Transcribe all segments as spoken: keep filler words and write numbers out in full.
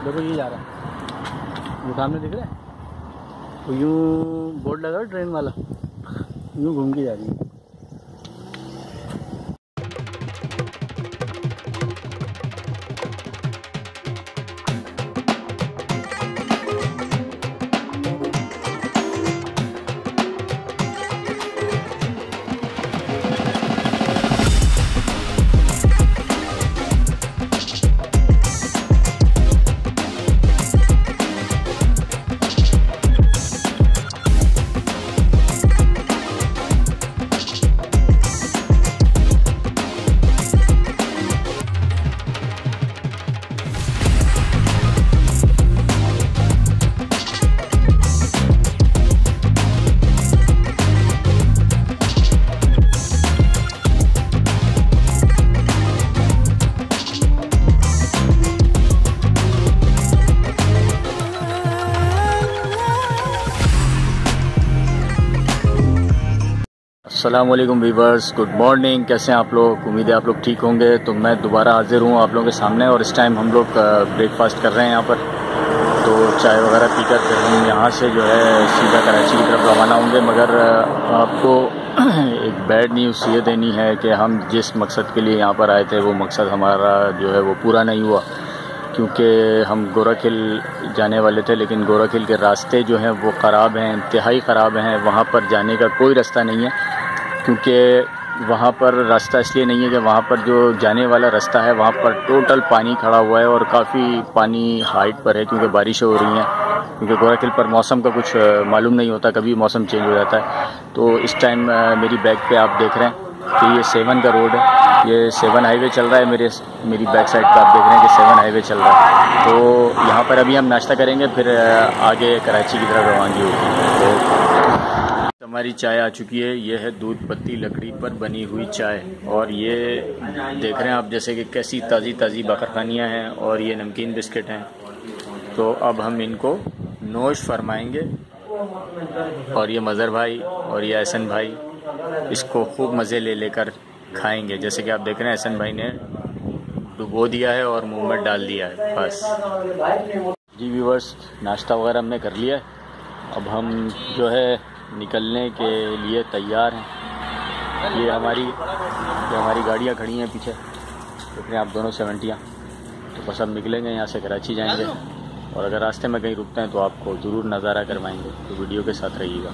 देखो ये जा रहा है, वो सामने दिख रहा है, तो यूँ बोर्ड लगा ट्रेन वाला, यूँ घूम के जा रही है। अस्सलाम वालेकुम वीवर्स, गुड मॉर्निंग। कैसे हैं आप लोग? उम्मीद है आप लोग ठीक होंगे। तो मैं दोबारा हाजिर हूँ आप लोगों के सामने, और इस टाइम हम लोग ब्रेकफास्ट कर रहे हैं यहाँ पर। तो चाय वगैरह पीकर फिर हम यहाँ से जो है सीधा कराची की तरफ रवाना होंगे। मगर आपको एक बैड न्यूज़ ये देनी है कि हम जिस मकसद के लिए यहाँ पर आए थे वो मकसद हमारा जो है वो पूरा नहीं हुआ, क्योंकि हम गोराखिल जाने वाले थे, लेकिन गोराखिल के रास्ते जो हैं वो ख़राब हैं, इंतहाई ख़राब हैं। वहाँ पर जाने का कोई रास्ता नहीं है, क्योंकि वहाँ पर रास्ता इसलिए नहीं है कि वहाँ पर जो जाने वाला रास्ता है वहाँ पर टोटल पानी खड़ा हुआ है, और काफ़ी पानी हाइट पर है क्योंकि बारिशें हो रही हैं। क्योंकि गोराखिल पर मौसम का कुछ मालूम नहीं होता, कभी मौसम चेंज हो जाता है। तो इस टाइम मेरी बैक पे आप देख रहे हैं कि ये सेवन का रोड है, ये सेवन हाईवे चल रहा है। मेरे मेरी बैक साइड पर आप देख रहे हैं कि सेवन हाईवे चल रहा है। तो यहाँ पर अभी हम नाश्ता करेंगे, फिर आगे कराची की तरफ रवानगी होगी। तो हमारी चाय आ चुकी है। ये है दूध पत्ती लकड़ी पर बनी हुई चाय, और ये देख रहे हैं आप जैसे कि कैसी ताज़ी ताज़ी बाकरखानियाँ हैं, और ये नमकीन बिस्किट हैं। तो अब हम इनको नोश फरमाएंगे, और ये मज़र भाई और ये एहसन भाई इसको खूब मज़े ले लेकर खाएंगे। जैसे कि आप देख रहे हैं एहसन भाई ने डुबो दिया है और मुँह में डाल दिया है बस। जी व्यूअर्स, नाश्ता वगैरह हमने कर लिया है। अब हम जो है निकलने के लिए तैयार हैं। ये हमारी जो हमारी गाड़ियाँ खड़ी हैं पीछे, देख रहे हैं आप दोनों सेवेंटियाँ। तो बस अब निकलेंगे यहाँ से, कराची जाएंगे, और अगर रास्ते में कहीं रुकते हैं तो आपको ज़रूर नज़ारा करवाएंगे। तो वीडियो के साथ रहिएगा।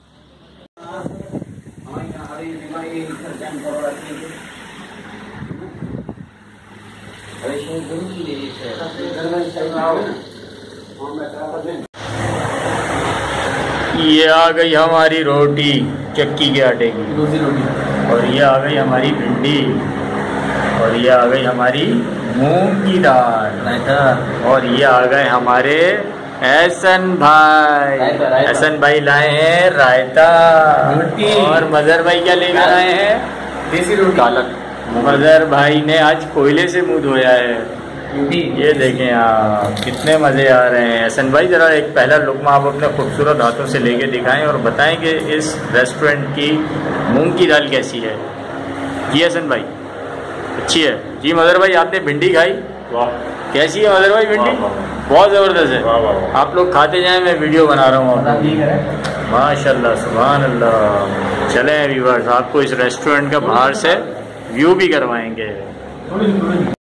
ये आ गई हमारी रोटी चक्की के आटे की, दूसरी रोटी, और ये आ गई हमारी भिंडी, और ये आ गई हमारी मूंग की दाल, और ये आ गए हमारे एहसन भाई। एहसन भाई लाए हैं रायता, और मज़र भाई क्या लेकर आए हैं? देसी रोटी पालक। मज़र भाई ने आज कोयले से मुँह धोया है। ये देखें आप, कितने मज़े आ रहे हैं। एहसन भाई ज़रा एक पहला लुक़मा आप अपने खूबसूरत हाथों से लेके दिखाएं और बताएं कि इस रेस्टोरेंट की मूंग की दाल कैसी है। जी एहसन भाई, अच्छी है। जी मज़र भाई, आपने भिंडी खाई? कैसी है मज़र भाई भिंडी? बहुत ज़बरदस्त है। आप लोग खाते जाएं, मैं वीडियो बना रहा हूँ। माशाल्लाह, सुभान अल्लाह। चलें व्यूअर्स, आपको इस रेस्टोरेंट का बाहर से व्यू भी करवाएंगे।